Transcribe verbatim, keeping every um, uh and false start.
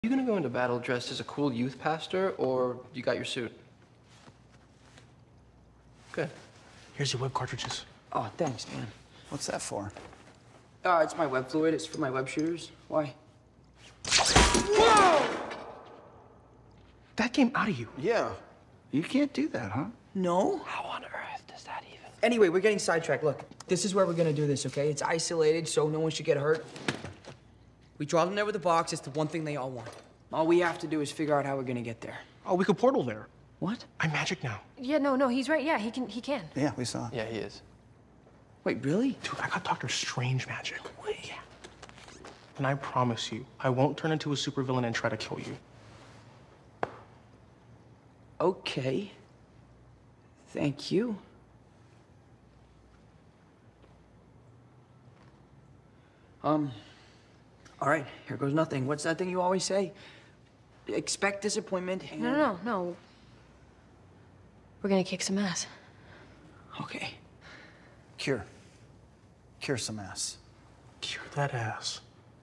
You gonna go into battle dressed as a cool youth pastor, or you got your suit? Good. Here's your web cartridges. Oh, thanks, man. What's that for? Uh, it's my web fluid. It's for my web shooters. Why? Whoa! That came out of you. Yeah. You can't do that, huh? No. How on earth does that even? Anyway, we're getting sidetracked. Look, this is where we're gonna do this, okay? It's isolated, so no one should get hurt. We draw them there with a box. It's the one thing they all want. All we have to do is figure out how we're gonna get there. Oh, we could portal there. What? I'm magic now. Yeah, no, no, he's right. Yeah, he can. He can. Yeah, we saw it. Yeah, he is. Wait, really? Dude, I got Doctor Strange magic. Wait. Yeah. And I promise you, I won't turn into a supervillain and try to kill you. Okay. Thank you. Um, all right, here goes nothing. What's that thing you always say? Expect disappointment. And... No, no, no, no. We're gonna kick some ass. Okay. Cure. Cure some ass. Cure that ass.